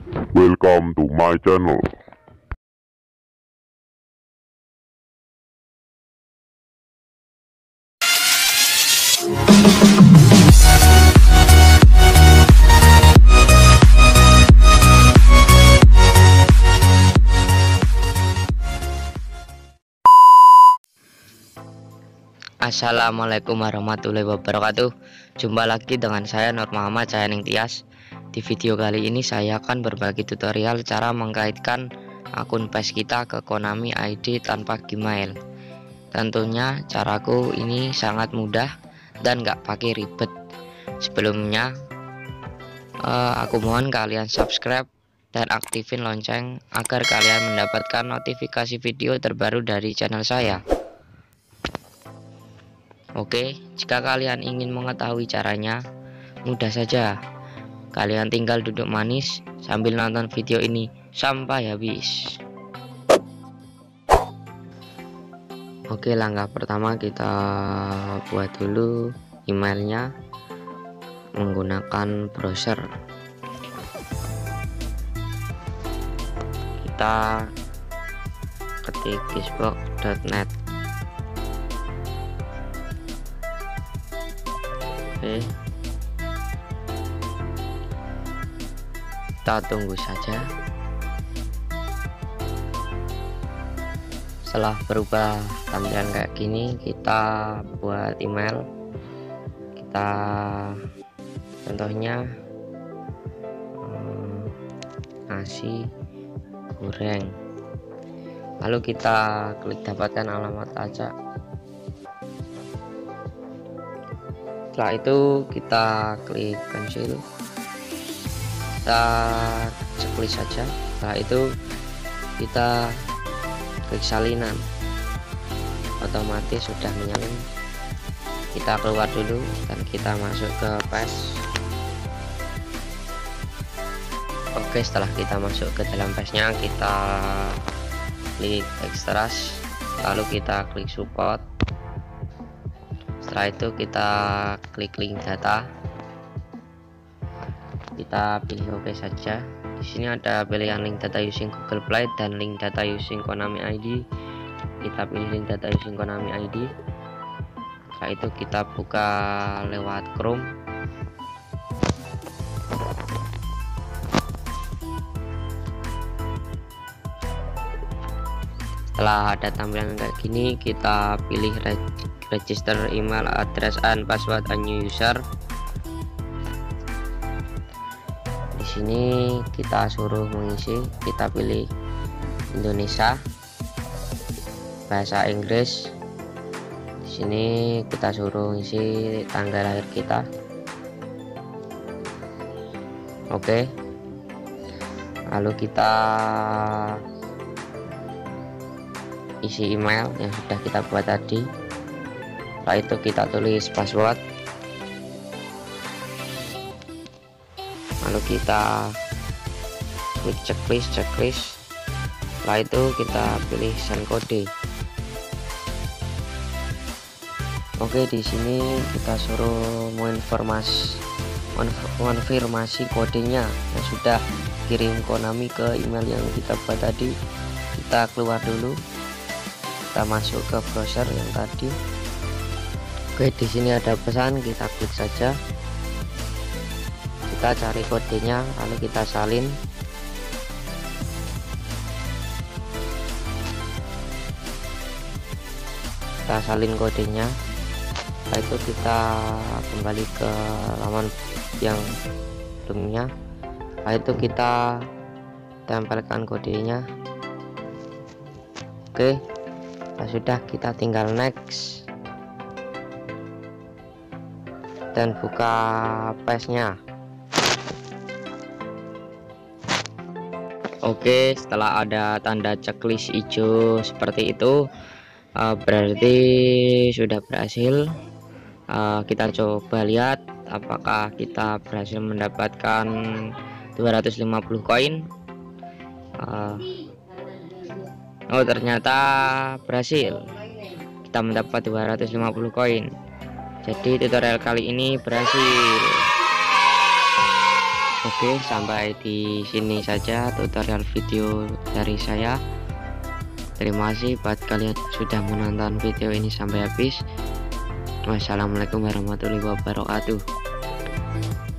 Welcome to my channel. Assalamualaikum warahmatullahi wabarakatuh. Jumpa lagi dengan saya Nur Muhammad Cahaning Tias. Di video kali ini saya akan berbagi tutorial cara mengkaitkan akun PES kita ke Konami ID tanpa Gmail. Tentunya caraku ini sangat mudah dan gak pakai ribet. Sebelumnya aku mohon kalian subscribe dan aktifin lonceng agar kalian mendapatkan notifikasi video terbaru dari channel saya. Oke, jika kalian ingin mengetahui caranya, mudah saja. Kalian tinggal duduk manis sambil nonton video ini sampai habis. Oke, langkah pertama kita buat dulu emailnya menggunakan browser. Kita ketik xbox.net. Oke, kita tunggu saja. Setelah berubah tampilan kayak gini, kita buat email. Kita contohnya nasi goreng, lalu kita klik dapatkan alamat acak. Setelah itu kita klik cancel, kita checklist saja. Setelah itu kita klik salinan, otomatis sudah menyalin. Kita keluar dulu dan kita masuk ke PES. Oke, setelah kita masuk ke dalam PES-nya, kita klik extras, lalu kita klik support. Setelah itu kita klik link data, kita pilih OK saja. Di sini ada pilihan link data using Google Play dan link data using Konami ID. Kita pilih link data using Konami ID. Setelah itu kita buka lewat Chrome. Setelah ada tampilan kayak gini, kita pilih register email address and password a new user. Di sini kita suruh mengisi, kita pilih Indonesia, bahasa Inggris. Di sini kita suruh isi tanggal lahir kita. Oke, lalu kita isi email yang sudah kita buat tadi. Setelah itu kita tulis password, lalu kita klik checklist. Setelah itu kita pilih send kode. Oke, di sini kita suruh mengonfirmasi kodenya yang sudah kirim Konami ke email yang kita buat tadi. Kita keluar dulu, kita masuk ke browser yang tadi. Oke, di sini ada pesan, kita klik saja. Kita cari kodenya, lalu kita salin. Kita salin kodenya. Setelah itu kita kembali ke laman yang sebelumnya. Setelah itu kita tempelkan kodenya. Oke, sudah, kita tinggal next dan buka PES-nya. Oke, setelah ada tanda checklist hijau seperti itu, berarti sudah berhasil. Kita coba lihat apakah kita berhasil mendapatkan 250 koin. Oh, ternyata berhasil, kita mendapat 250 koin. Jadi tutorial kali ini berhasil. Oke, sampai di sini saja tutorial video dari saya. Terima kasih buat kalian sudah menonton video ini sampai habis. Wassalamualaikum warahmatullahi wabarakatuh.